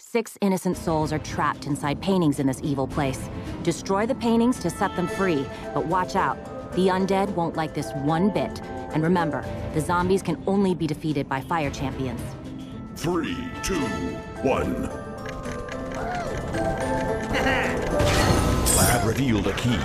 6 innocent souls are trapped inside paintings in this evil place. Destroy the paintings to set them free, but watch out. The undead won't like this one bit. And remember, the zombies can only be defeated by fire champions. 3, 2, 1. I have revealed a key.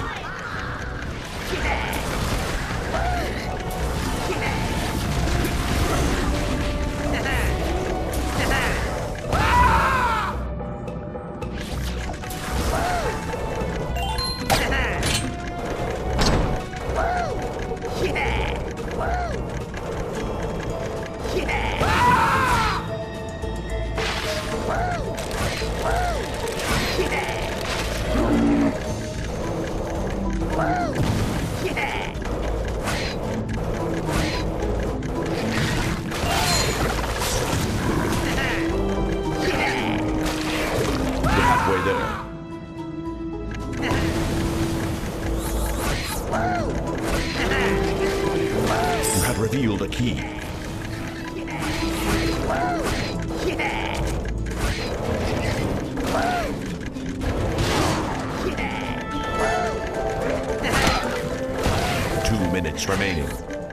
Revealed a key. 2 minutes remaining.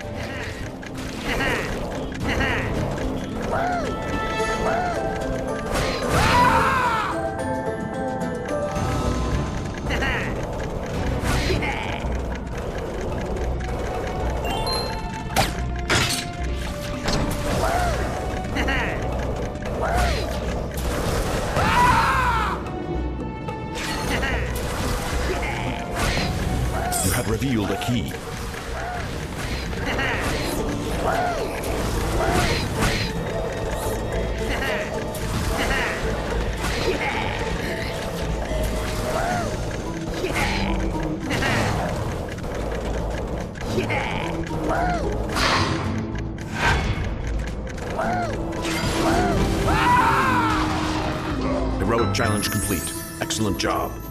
You have revealed a key. 'Heroic challenge complete. Excellent job.